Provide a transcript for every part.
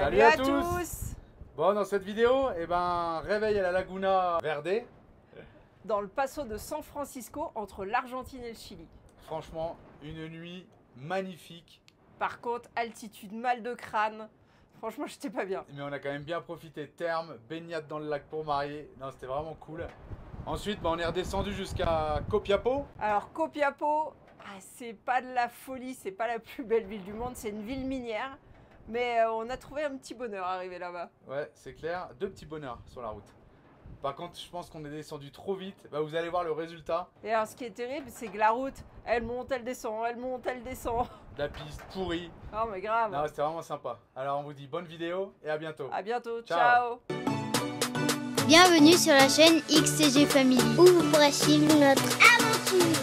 Salut à tous. Bon, dans cette vidéo, réveil à la Laguna Verde. Dans le Paso de San Francisco, entre l'Argentine et le Chili. Franchement, une nuit magnifique. Par contre, altitude, mal de crâne. Franchement, j'étais pas bien. Mais on a quand même bien profité. Thermes, baignade dans le lac pour marier. Non, c'était vraiment cool. Ensuite, on est redescendu jusqu'à Copiapó. Alors, Copiapó, c'est pas de la folie, c'est pas la plus belle ville du monde, c'est une ville minière. Mais on a trouvé un petit bonheur arrivé là-bas. Ouais, c'est clair. Deux petits bonheurs sur la route. Par contre, je pense qu'on est descendu trop vite. Vous allez voir le résultat. Et alors, ce qui est terrible, c'est que la route, elle monte, elle descend, elle monte, elle descend. La piste pourrie. Oh, mais grave. Non, c'était vraiment sympa. Alors, on vous dit bonne vidéo et à bientôt. À bientôt. Ciao. Bienvenue sur la chaîne XCG Family, où vous pourrez suivre notre aventure.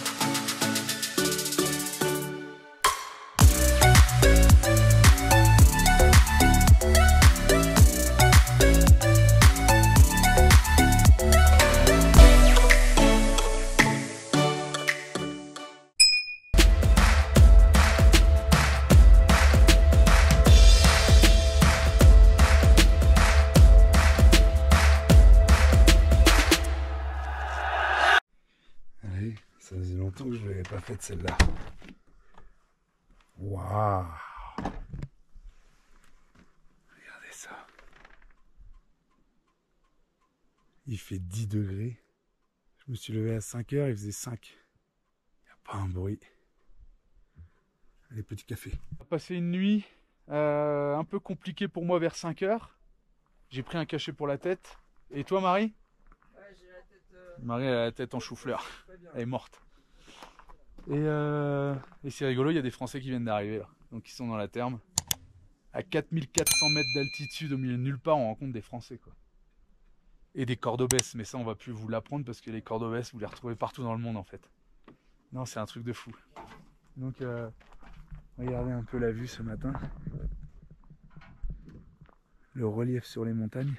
Ça faisait longtemps que je ne l'avais pas faite celle-là. Waouh! Regardez ça. Il fait 10 degrés. Je me suis levé à 5 h, il faisait 5. Il n'y a pas un bruit. Allez, petit café. On a passé une nuit un peu compliquée pour moi vers 5 h. J'ai pris un cachet pour la tête. Et toi, Marie? Marie elle a la tête en chou-fleur, elle est morte. Et c'est rigolo, il y a des Français qui viennent d'arriver là. Donc ils sont dans la Therme. À 4400 mètres d'altitude, au milieu de nulle part, on rencontre des Français quoi. Et des cordobès, mais ça on va plus vous l'apprendre parce que les cordobès, vous les retrouvez partout dans le monde en fait. Non, c'est un truc de fou. Donc regardez un peu la vue ce matin. Le relief sur les montagnes.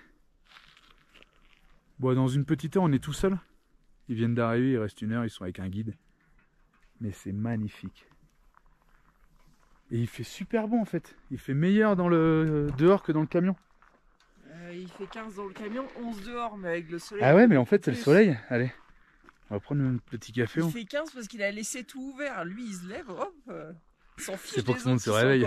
Bon, dans une petite heure, on est tout seul. Ils viennent d'arriver, il reste une heure, ils sont avec un guide. Mais c'est magnifique. Et il fait super bon en fait. Il fait meilleur dans le dehors que dans le camion. Il fait 15 dans le camion, 11 dehors, mais avec le soleil. Ah ouais, mais en fait c'est le soleil. Allez, on va prendre un petit café. Il fait 15 parce qu'il a laissé tout ouvert. Lui, il se lève, hop, s'en fiche. C'est pour que tout le monde se réveille.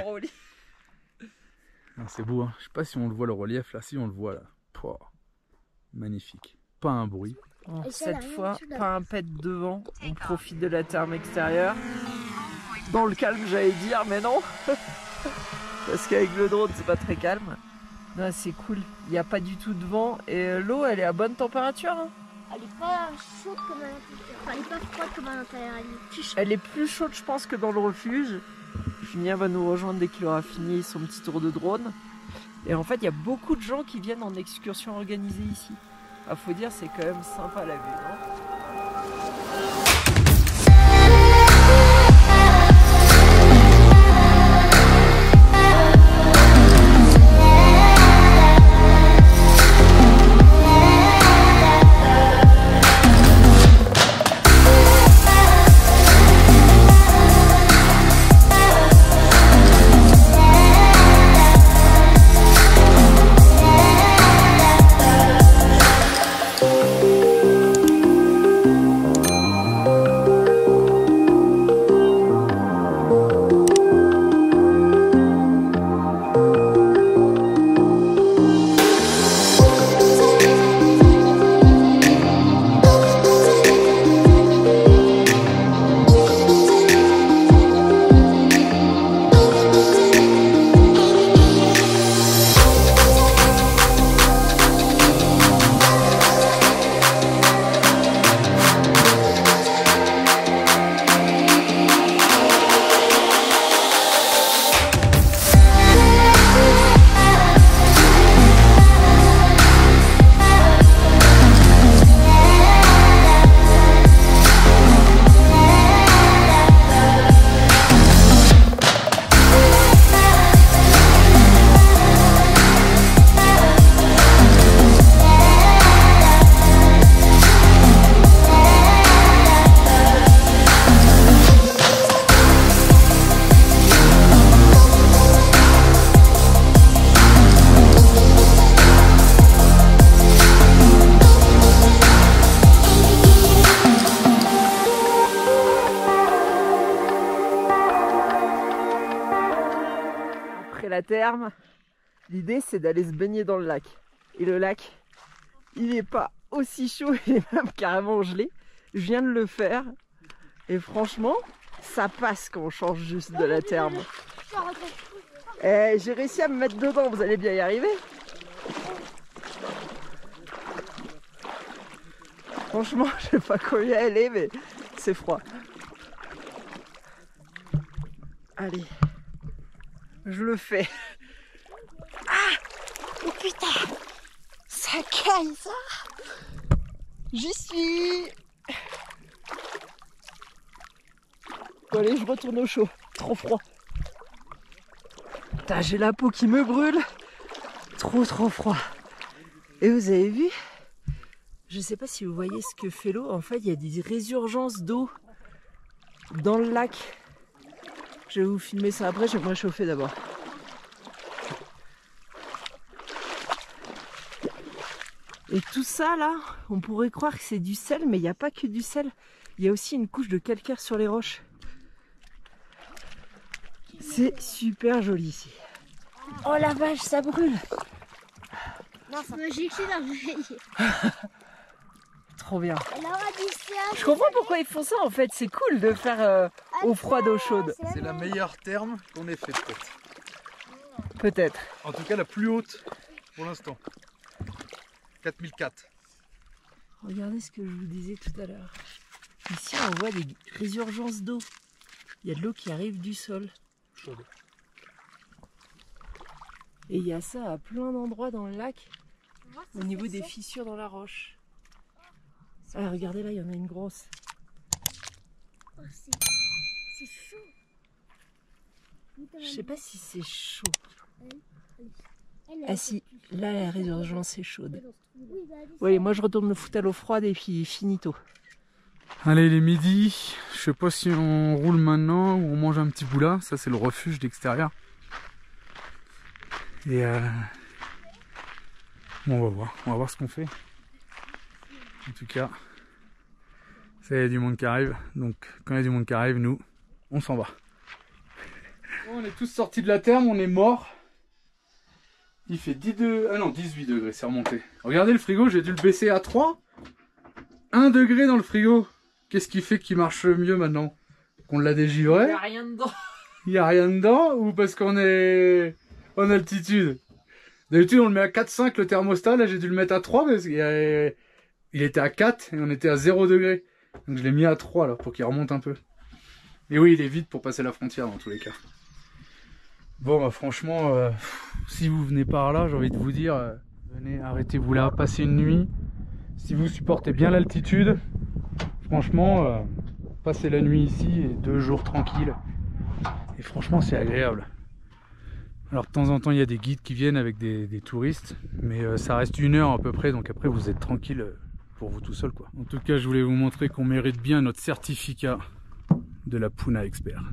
C'est beau, hein. Je sais pas si on le voit le relief là. Si on le voit là. Pouah. Magnifique. Pas un bruit. Cette fois, pas un pet devant. On profite de la Therme extérieure. Dans le calme, j'allais dire, mais non. Parce qu'avec le drone, c'est pas très calme. Non, c'est cool. Il n'y a pas du tout de vent. Et l'eau, elle est à bonne température. Hein. Elle est pas chaude comme à l'intérieur. Enfin, elle est pas froide comme à l'intérieur. Elle est plus chaude. Elle est plus chaude, je pense, que dans le refuge. Julien va nous rejoindre dès qu'il aura fini son petit tour de drone. Et en fait, il y a beaucoup de gens qui viennent en excursion organisée ici. Ah, faut dire, c'est quand même sympa la vue, non ? la therme, l'idée c'est d'aller se baigner dans le lac. Et le lac, il n'est pas aussi chaud, il est même carrément gelé. Je viens de le faire et franchement, ça passe quand on change juste de la therme. J'ai réussi à me mettre dedans, vous allez bien y arriver. Franchement, je sais pas combien elle est, mais c'est froid. Allez, je le fais. Ah, oh putain, ça caille ça. J'y suis. Bon, allez, je retourne au chaud. Trop froid. Putain, j'ai la peau qui me brûle. Trop froid. Et vous avez vu? Je sais pas si vous voyez ce que fait l'eau. En fait, il y a des résurgences d'eau dans le lac. Je vais vous filmer ça après, je vais me réchauffer d'abord. Et tout ça là, on pourrait croire que c'est du sel, mais il n'y a pas que du sel. Il y a aussi une couche de calcaire sur les roches. C'est super joli ici. Oh la vache, ça brûle! Non, ça me gicler dans l'oreille. Trop bien. Je comprends pourquoi ils font ça en fait, c'est cool de faire eau froide, eau chaude. C'est la meilleure therme qu'on ait faite peut-être. Peut-être. En tout cas la plus haute pour l'instant. 4004. Regardez ce que je vous disais tout à l'heure. Ici on voit des résurgences d'eau. Il y a de l'eau qui arrive du sol. Chaude. Et il y a ça à plein d'endroits dans le lac, au niveau des fissures dans la roche. Ah, regardez là, il y en a une grosse. Oh, c'est chaud. Je sais pas si c'est chaud. Ah si, là la résurgence est chaude. Oui, moi je retourne me foutre à l'eau froide et puis finito. Allez, il est midi. Je sais pas si on roule maintenant ou on mange un petit bout là. Ça c'est le refuge d'extérieur. Et bon, on va voir ce qu'on fait. En tout cas, ça y a du monde qui arrive. Donc quand il y a du monde qui arrive, nous, on s'en va. Bon, on est tous sortis de la therme, on est morts. Il fait 18 degrés, c'est remonté. Regardez le frigo, j'ai dû le baisser à 3. 1 degré dans le frigo. Qu'est-ce qui fait qu'il marche mieux maintenant? Qu'on l'a dégivré? Il n'y a rien dedans. Il n'y a rien dedans ou parce qu'on est en altitude? D'habitude on le met à 4,5 le thermostat, là j'ai dû le mettre à 3 parce qu'il était à 4 et on était à 0 degré. Donc je l'ai mis à 3 là pour qu'il remonte un peu. Et oui, il est vite pour passer la frontière dans tous les cas. Bon bah franchement, si vous venez par là, j'ai envie de vous dire, venez, arrêtez-vous là, passez une nuit. Si vous supportez bien l'altitude, franchement, passez la nuit ici et 2 jours tranquilles. Et franchement c'est agréable. Alors de temps en temps il y a des guides qui viennent avec des touristes, mais ça reste 1 heure à peu près, donc après vous êtes tranquille pour vous tout seul quoi. En tout cas je voulais vous montrer qu'on mérite bien notre certificat de la Puna Expert.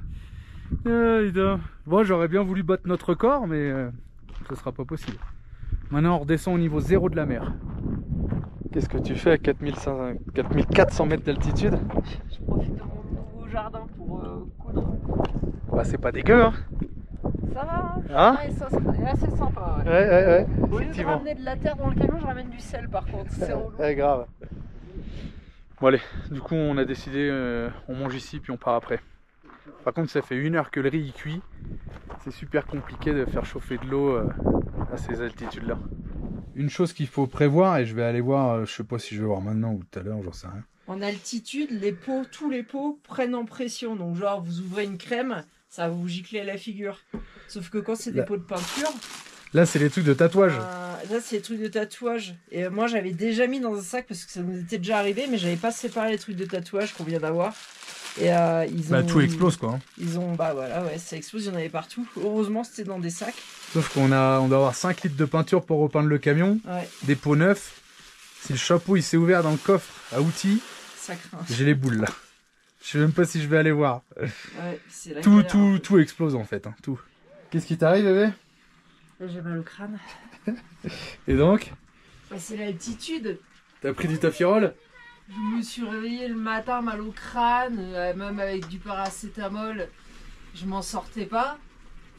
Bon, j'aurais bien voulu battre notre record, mais ce sera pas possible. Maintenant on redescend au niveau 0 de la mer. Qu'est-ce que tu fais à 4400 mètres d'altitude? Je profite de mon nouveau jardin pour coudre. Bah c'est pas dégueu hein. Ça va, hein? Ouais, ça c'est assez sympa. Ouais. Au lieu de ramener de la terre dans le camion, je ramène du sel par contre, c'est relou. Ouais, grave. Bon allez, du coup on a décidé, on mange ici puis on part après. Par contre ça fait 1 heure que le riz y cuit. C'est super compliqué de faire chauffer de l'eau à ces altitudes là. Une chose qu'il faut prévoir, et je vais aller voir, je sais pas si je vais voir maintenant ou tout à l'heure, j'en sais rien. En altitude, les pots, tous les pots prennent en pression. Donc genre vous ouvrez une crème, ça va vous gicler la figure. Sauf que quand c'est des pots de peinture... Là c'est les trucs de tatouage. Là c'est les trucs de tatouage. Et moi j'avais déjà mis dans un sac parce que ça nous était déjà arrivé, mais j'avais pas séparé les trucs de tatouage qu'on vient d'avoir. Et ils ont... tout explose quoi. Ils ont... Bah voilà, ouais, ça explose, il y en avait partout. Heureusement c'était dans des sacs. Sauf qu'on on doit avoir 5 litres de peinture pour repeindre le camion. Ouais. Des pots neufs. Si le chapeau il s'est ouvert dans le coffre à outils, ça craint. J'ai les boules là. Je sais même pas si je vais aller voir. Ouais, c'est la tout explose en fait, hein, tout. Qu'est-ce qui t'arrive bébé? J'ai mal au crâne. Et donc? Bah, c'est l'altitude. T'as pris du tafirol? Je me suis réveillée le matin mal au crâne, même avec du paracétamol, je m'en sortais pas.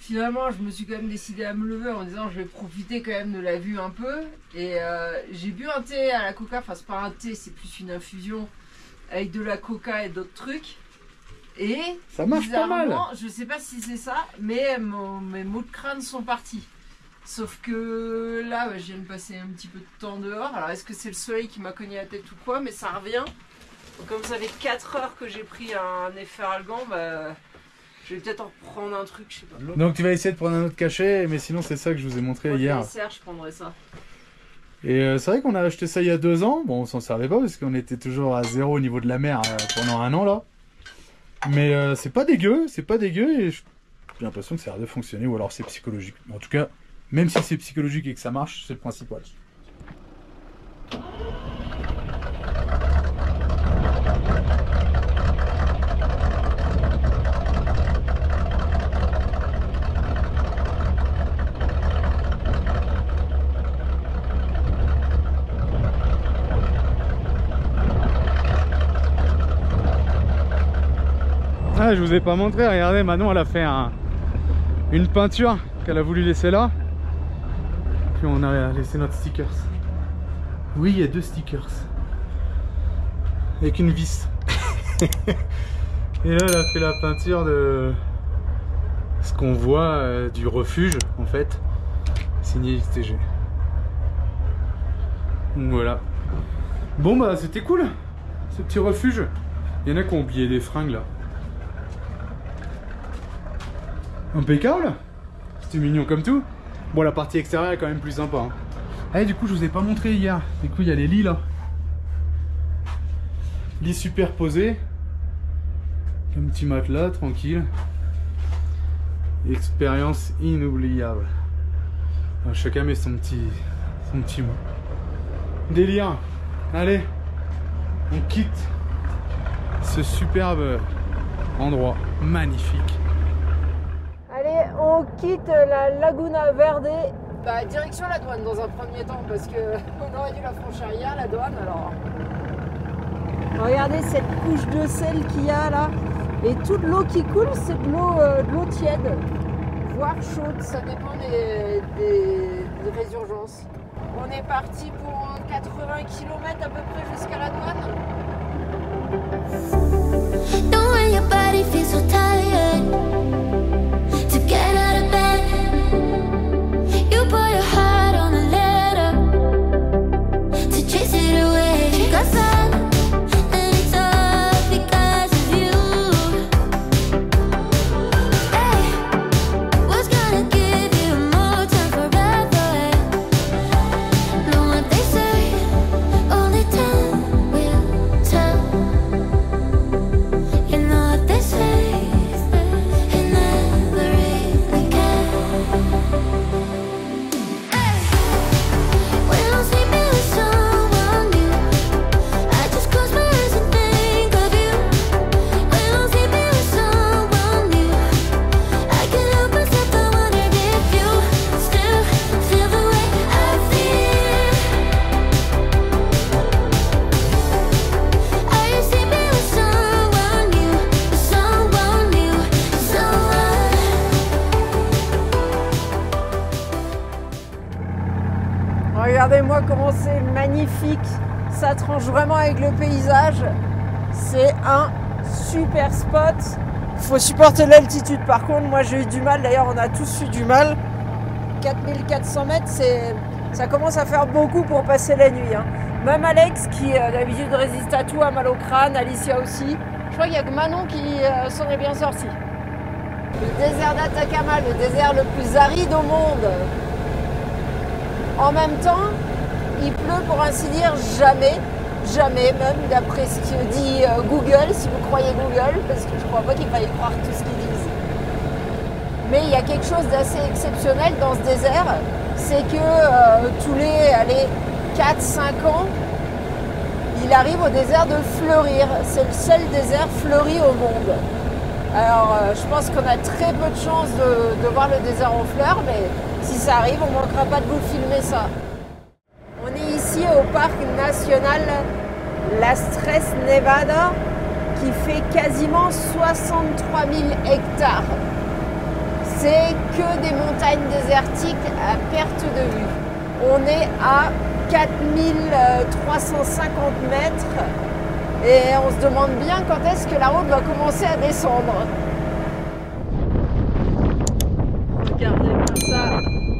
finalement, je me suis quand même décidée à me lever en disant je vais profiter quand même de la vue un peu. Et j'ai bu un thé à la coca, enfin c'est pas un thé, c'est plus une infusion avec de la coca et d'autres trucs. Et ça marche pas mal. Je sais pas si c'est ça, mais mes maux de crâne sont partis. Sauf que là, je viens de passer un petit peu de temps dehors. Alors est-ce que c'est le soleil qui m'a cogné la tête ou quoi? Mais ça revient. Donc, comme ça fait 4 heures que j'ai pris un efferalgan, bah, je vais peut-être en reprendre un truc, je sais pas. Donc tu vas essayer de prendre un autre cachet, mais sinon c'est ça que je vous ai montré hier. Je prendrai ça. Et c'est vrai qu'on a acheté ça il y a 2 ans. Bon, on s'en servait pas parce qu'on était toujours à 0 au niveau de la mer pendant 1 an là. Mais c'est pas dégueu, et j'ai l'impression que ça a l'air de fonctionner, ou alors c'est psychologique. En tout cas, même si c'est psychologique et que ça marche, c'est le principal. Ah, je vous ai pas montré, regardez, Manon elle a fait une peinture qu'elle a voulu laisser là. Puis on a laissé notre stickers. Oui, il y a 2 stickers. Avec une vis. Et là elle a fait la peinture de ce qu'on voit du refuge en fait. Signé XTG. Donc voilà. Bon bah c'était cool ce petit refuge. Il y en a qui ont oublié des fringues là. Impeccable. C'était mignon comme tout. Bon, la partie extérieure est quand même plus sympa. Hein. Allez, du coup, je vous ai pas montré hier. Du coup, il y a les lits là. Lits superposés. Un petit matelas, tranquille. Expérience inoubliable. Alors, chacun met son petit mot. Délire. Allez, on quitte ce superbe endroit magnifique. Allez, on quitte la Laguna Verde. Bah, direction la douane dans un premier temps parce qu'on aurait dû la franchir hier, la douane. Alors, regardez cette couche de sel qu'il y a là. Et toute l'eau qui coule, c'est de l'eau tiède, voire chaude. Ça dépend des résurgences. On est parti pour 80 km à peu près jusqu'à la douane. Don't let your body feel so tired to get out of bed. You put your heart on a letter to chase it away. Got sad and it's all because of you. Hey, what's gonna give you more time forever? Know what they say, only time will tell. You know what they say, you never really care. Hey, when I'm sleeping with someone new, I just close my eyes and think of you. When I'm sleeping with someone new, I can't help myself, I wonder if you still feel the way I feel. Are you sleeping with someone new, someone new, someone? Regardez-moi comment c'est magnifique. Ça tranche vraiment avec le paysage. C'est un super spot. Faut supporter l'altitude. Par contre, moi j'ai eu du mal. D'ailleurs, on a tous eu du mal. 4400 mètres, ça commence à faire beaucoup pour passer la nuit. Hein. Même Alex, qui d'habitude résiste à tout, a mal au crâne. Alicia aussi. Je crois qu'il n'y a que Manon qui s'en est bien sorti. Le désert d'Atacama, le désert le plus aride au monde. En même temps, il pleut pour ainsi dire jamais, même d'après ce que dit Google, si vous croyez Google, parce que je ne crois pas qu'il faille croire tout ce qu'ils disent. Mais il y a quelque chose d'assez exceptionnel dans ce désert, c'est que tous les 4-5 ans, il arrive au désert de fleurir. C'est le seul désert fleuri au monde. Alors je pense qu'on a très peu de chance de voir le désert en fleurs, mais si ça arrive, on ne manquera pas de vous filmer ça. On est ici au parc national Las Tres Nevadas qui fait quasiment 63 000 hectares. c'est que des montagnes désertiques à perte de vue. On est à 4350 mètres et on se demande bien quand est-ce que la route va commencer à descendre. Regardez-moi ça.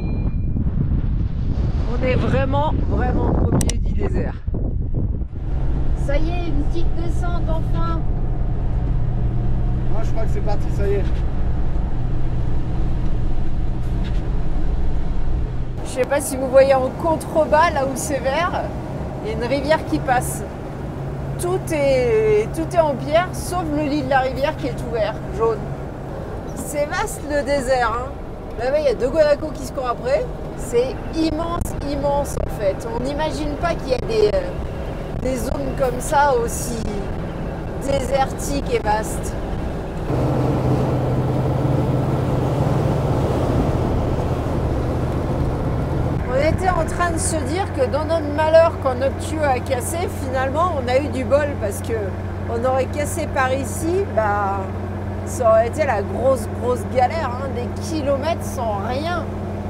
On est vraiment au milieu du désert. Ça y est, une petite descente enfin. Moi je crois que c'est parti, ça y est. Je sais pas si vous voyez en contrebas, là où c'est vert, il y a une rivière qui passe. Tout est en pierre, sauf le lit de la rivière qui est ouvert, jaune. C'est vaste le désert. Hein. Là-bas, il y a 2 guanacos qui se courent après. C'est immense en fait. On n'imagine pas qu'il y a des zones comme ça aussi désertiques et vastes. On était en train de se dire que dans notre malheur, quand notre tuyau a cassé, finalement on a eu du bol parce que on aurait cassé par ici, bah ça aurait été la grosse galère, hein, des kilomètres sans rien.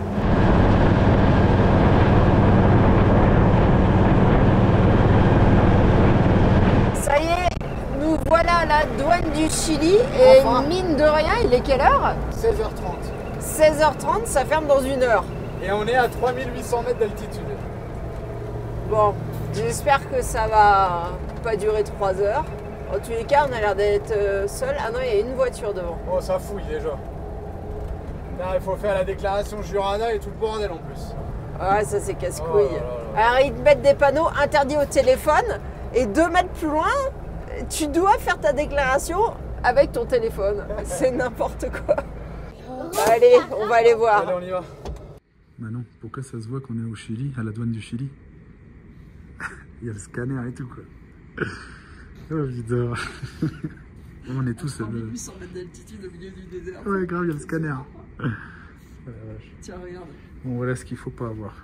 Ça y est, nous voilà à la douane du Chili et enfin, mine de rien, il est quelle heure? 16h30. 16h30, ça ferme dans 1 heure. Et on est à 3800 mètres d'altitude. Bon, j'espère que ça va pas durer 3 heures. En tous les cas, on a l'air d'être seul. Ah non, il y a une voiture devant. Oh, ça fouille déjà. Là, il faut faire la déclaration Jurana et tout le bordel en plus. Ouais, ça c'est casse-couille. Alors, ils te mettent des panneaux interdits au téléphone et 2 mètres plus loin, tu dois faire ta déclaration avec ton téléphone. C'est n'importe quoi. Allez, on va aller voir. Allez, on y va. Bah non, pourquoi ça se voit qu'on est au Chili, à la douane du Chili? Il y a le scanner et tout quoi. Oh putain. On est tous... 3800 mètres d'altitude au milieu du désert. Ouais grave, il y a le scanner. Tiens, regarde. Bon voilà ce qu'il faut pas avoir.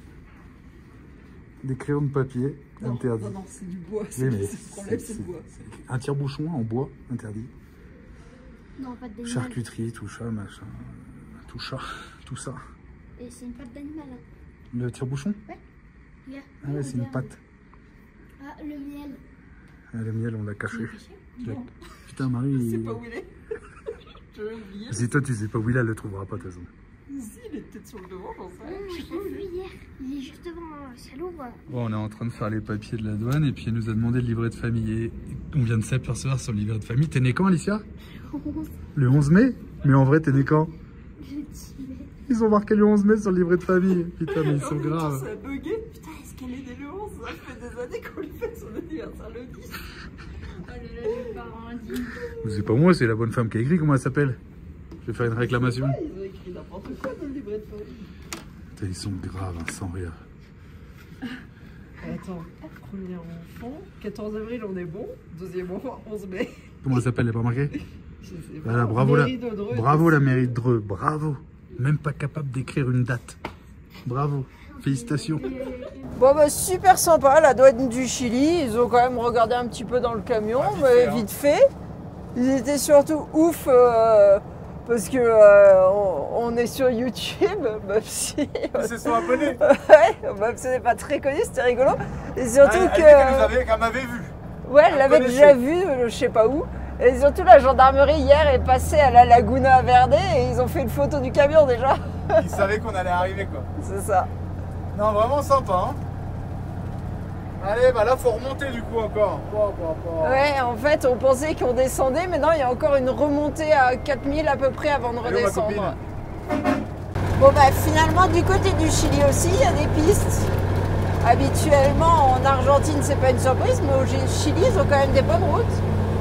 Des crayons de papier, non, interdit. Non, c'est du bois, c'est le problème, c'est le bois. Un tire-bouchon en bois, interdit. Non, pas d'animal. Charcuterie, tout ça, machin. Tout ça, tout ça. Et c'est une patte d'animal. Hein. Le tire-bouchon? Ouais. Regarde. Ah ouais, c'est une patte. Ah, le miel. Ah, le miel, on l'a caché. Non. Putain, Marie. Je sais pas où il est. Je vais oublier. Si toi tu sais pas où il est, elle le trouvera pas de toute façon. Si, il est peut-être sur le devant, j'en sais rien. Je l'ai vu hier. Il est juste devant. Ça l'ouvre. Bon, on est en train de faire les papiers de la douane et puis elle nous a demandé le livret de famille. Et on vient de s'apercevoir sur le livret de famille. T'es né quand, Alicia? Le 11 mai? Mais en vrai, t'es né quand? Le 10 mai. Ils ont marqué le 11 mai sur le livret de famille. Putain, mais ils sont graves. Ça a bugué. Putain, est-ce qu'elle est née le 11? Ça fait des années qu'on lui fait son anniversaire le 10. Oh là là, les parents indignes. C'est pas moi, c'est la bonne femme qui a écrit. Comment elle s'appelle? Je vais faire une réclamation. Ils ont écrit n'importe quoi dans le livret de famille. Putain, ils sont graves, hein, sans rire. Attends, premier enfant, 14 avril on est bon, deuxième enfant 11 mai. Comment elle s'appelle? Elle n'est pas marquée? Je sais pas. Voilà, bravo la, Mairie de Dreux. bravo la mairie de Dreux, bravo. Même pas capable d'écrire une date. Bravo, félicitations. Bon bah super sympa la douane du Chili, ils ont quand même regardé un petit peu dans le camion, mais vite fait. Ils étaient surtout ouf parce que on est sur YouTube, même si... Ils se sont abonnés. Ouais, même si on n'est pas très connu, c'était rigolo. Et surtout qu'elle m'avait vu. Ouais, elle l'avait déjà vu, je sais pas où. Et surtout la gendarmerie hier est passée à la Laguna Verde et ils ont fait une photo du camion déjà. Ils savaient qu'on allait arriver quoi. C'est ça. Non, vraiment sympa. Hein. Allez, bah là faut remonter du coup encore. Ouais, en fait on pensait qu'on descendait, mais non, il y a encore une remontée à 4000 à peu près avant de redescendre. Bon bah finalement du côté du Chili aussi, il y a des pistes. Habituellement en Argentine c'est pas une surprise, mais au Chili ils ont quand même des bonnes routes.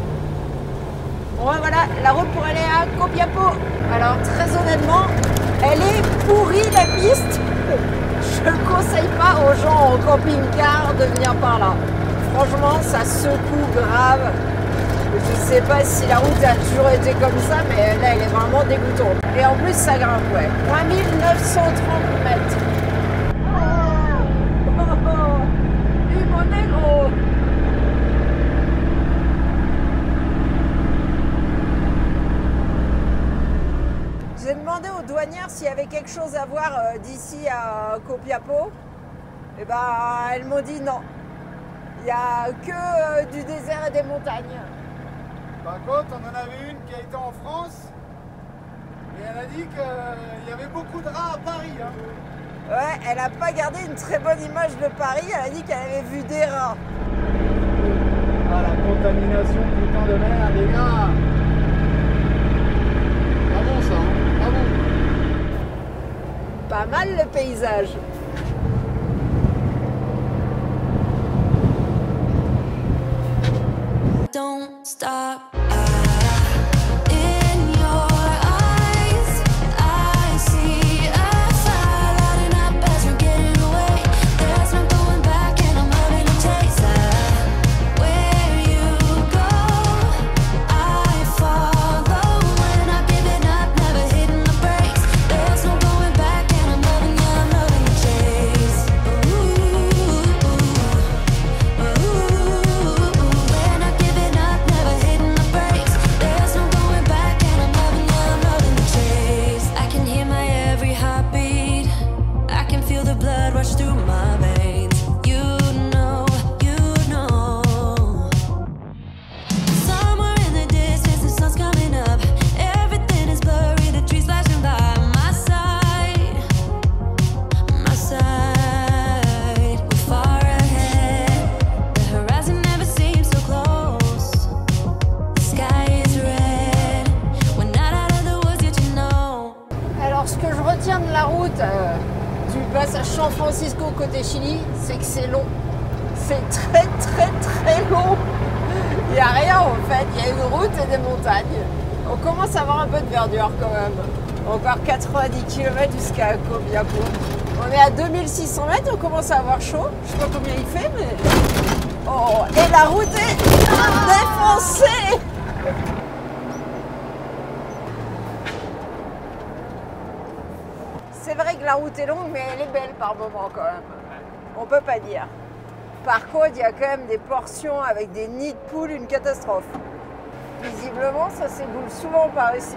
Bon voilà, la route pour aller à Copiapó. Alors très honnêtement, elle est pourrie la piste. Je ne conseille pas aux gens en camping-car de venir par là. Franchement, ça secoue grave. Je ne sais pas si la route a toujours été comme ça, mais là, elle est vraiment dégoûtante. Et en plus, ça grimpe, ouais. 3930 mètres. Oh, mon négro. J'ai demandé quelque chose à voir d'ici à Copiapo. Et ben, elles m'ont dit non. Il n'y a que du désert et des montagnes. Par contre, on en avait une qui a été en France et elle a dit qu'il y avait beaucoup de rats à Paris. Hein. Ouais, elle n'a pas gardé une très bonne image de Paris, elle a dit qu'elle avait vu des rats. Ah, la contamination, putain de merde, les gars. Pas bon ça, hein, pas bon. Pas mal le paysage. Don't stop. In your eyes, I see a fire lighting up as we're getting away. There's no going back, and I'm having to chase that. Where you go, I follow. We're not giving up, never hitting the brakes. There's no going back, and I'm loving the chase. We're not giving up, never hitting the brakes. There's no going back, and I'm loving the chase. I can hear my every heartbeat. I can feel the blood rush through my veins. You know, you know. Somewhere in the distance, the sun's coming up. Everything is blurry, the trees flashing by my side. My side, we're far ahead. The horizon never seems so close. The sky is red. We're not out of the woods yet, you know. Alors ce que je retiens de la route du passage San Francisco côté Chili, c'est que c'est long. C'est très très très long. Il n'y a rien en fait, il y a une route et des montagnes. On commence à avoir un peu de verdure quand même. Encore 90 km jusqu'à Copiapo. On est à 2600 mètres, on commence à avoir chaud. Je sais pas combien il fait, mais... Oh, et la route est défoncée. C'est vrai que la route est longue, mais elle est belle par moment quand même. On peut pas dire. Par contre, il y a quand même des portions avec des nids de poules, une catastrophe. Visiblement, ça s'éboule souvent par ici.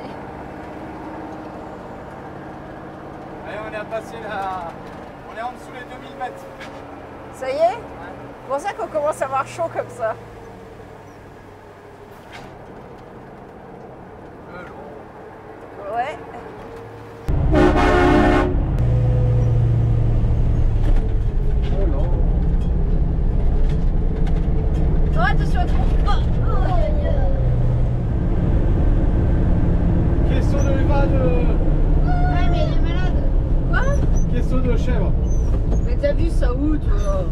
Allez, on est passé là. On est en dessous les 2000 mètres. Ça y est? C'est pour ça qu'on commence à avoir chaud comme ça. Ouais. Oh, attention à toi. Question de va de. Ouais, mais il est malade. Quoi? Question de chèvre. Mais t'as vu ça où, toi?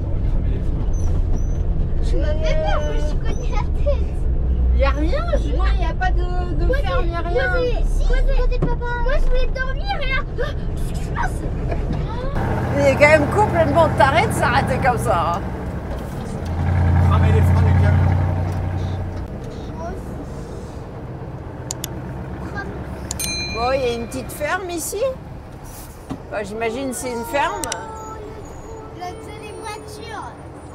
Je me fais peur, je me suis cogné la tête. Y'a rien, Julien, y a pas de ferme, y a rien. Côté de papa. Moi je voulais dormir et là, qu'est-ce qui se passe? Il est quand même complètement taré de s'arrêter comme ça. Hein. Cramer les freins du camion. Bon, il y a une petite ferme ici. Bah, j'imagine que c'est une ferme. Là, c'est les voitures.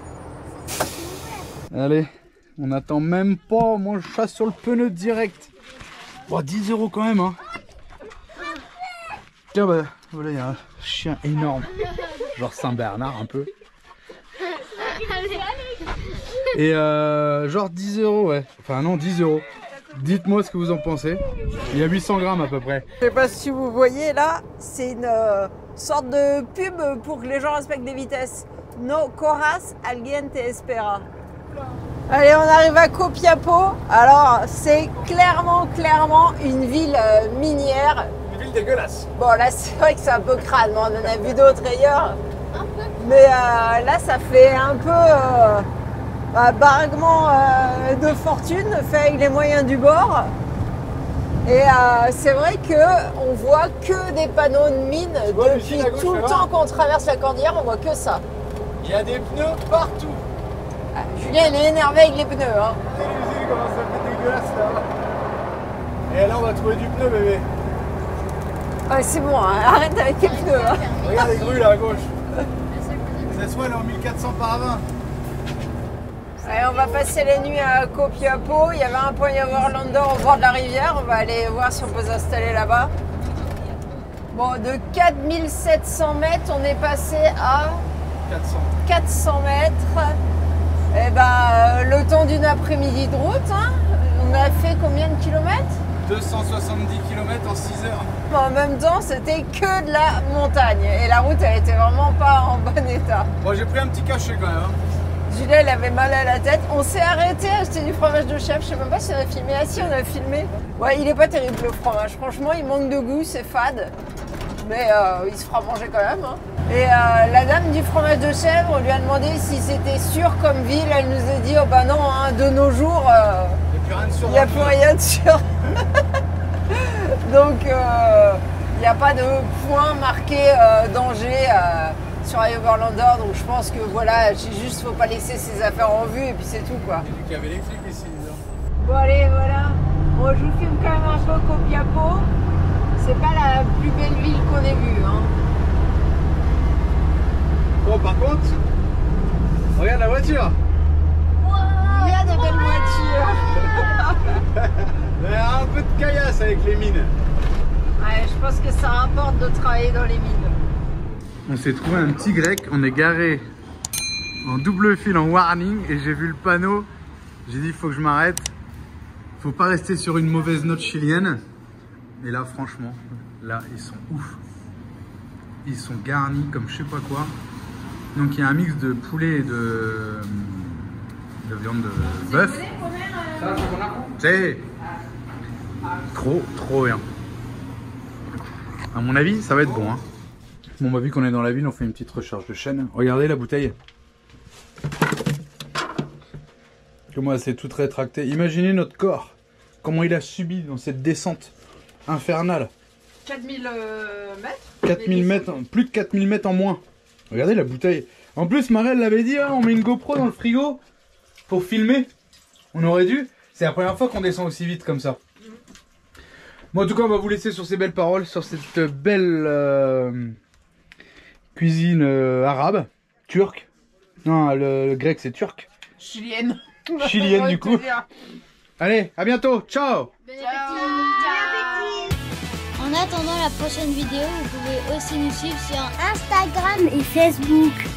Allez, on n'attend même pas. Moi, je chasse sur le pneu direct. Bon, 10 € quand même, hein. Tiens, bah, voilà, il y a un chien énorme. Genre Saint-Bernard, un peu. Et genre 10 €, ouais. Enfin, non, 10 €. Dites-moi ce que vous en pensez. Il y a 800 grammes à peu près. Je sais pas si vous voyez là, c'est une sorte de pub pour que les gens respectent les vitesses. No corras, alguien te espera. Allez, on arrive à Copiapo. Alors, c'est clairement une ville minière. Une ville dégueulasse. Bon, là, c'est vrai que c'est un peu crade, mais on en a vu d'autres ailleurs. Mais là, ça fait un peu baragement de fortune, fait avec les moyens du bord. Et c'est vrai qu'on voit que des panneaux de mine vois, depuis Lucie, à gauche, tout le là-bas temps qu'on traverse la cordillère, on voit que ça. Il y a des pneus partout. Ah, Julien, il est énervé avec les pneus. Hein. L'usine commence à être dégueulasse là. Et là, on va trouver du pneu, bébé. Ouais, c'est bon, hein, arrête avec les pneus. Hein. Regarde les grues là à gauche. Ça se voit, elle est en 1400 par 20. Allez, on va passer la nuit à Copiapo. Il y avait un point à Orlando au bord de la rivière. On va aller voir si on peut s'installer là-bas. Bon, de 4700 mètres, on est passé à 400 mètres. Et ben, le temps d'une après-midi de route, hein. On a fait combien de kilomètres? 270 km en 6 heures. En même temps, c'était que de la montagne. Et la route, elle était vraiment pas en bon état. Bon, j'ai pris un petit cachet quand même. Hein. Julia, elle avait mal à la tête. On s'est arrêté à acheter du fromage de chèvre. Je sais même pas si on a filmé. Ah si, on a filmé. Ouais, il est pas terrible le fromage. Franchement, il manque de goût, c'est fade. Mais il se fera manger quand même. Hein. Et la dame du fromage de chèvre, on lui a demandé si c'était sûr comme ville. Elle nous a dit, oh bah non, hein, de nos jours, il n'y a plus rien de sûr. Donc, il n'y a pas de point marqué danger sur Overlander. Donc, je pense que voilà, juste, faut pas laisser ses affaires en vue et puis c'est tout quoi. Il y a du câble électrique ici. Bon, allez, voilà. Bon, je vous filme quand même un peu Copiapó. C'est pas la plus belle ville qu'on ait vue. Hein. Bon, par contre, regarde la voiture. Il y a des belles voitures. Il y a un peu de caillasse avec les mines. Ouais, je pense que ça rapporte de travailler dans les mines. On s'est trouvé un petit grec, on est garé en double fil en warning et j'ai vu le panneau. J'ai dit il faut que je m'arrête. Faut pas rester sur une mauvaise note chilienne. Et là franchement, là ils sont ouf. Ils sont garnis comme je sais pas quoi. Donc il y a un mix de poulet et de viande de bœuf. C'est trop bien. À mon avis, ça va être bon. Hein. Bon, bah, vu qu'on est dans la ville, on fait une petite recharge de chaîne. Regardez la bouteille. Comment elle s'est toute rétractée. Imaginez notre corps. Comment il a subi dans cette descente infernale. 4000 mètres 4000 mètres, plus de 4000 mètres en moins. Regardez la bouteille. En plus, Marelle l'avait dit, hein, on met une GoPro dans le frigo pour filmer. On aurait dû. C'est la première fois qu'on descend aussi vite comme ça. Bon, en tout cas, on va vous laisser sur ces belles paroles, sur cette belle cuisine arabe, turque. Non, le grec c'est turc. Chilienne. Chilienne du coup. Allez, à bientôt. Ciao. En attendant la prochaine vidéo, vous pouvez aussi nous suivre sur Instagram et Facebook.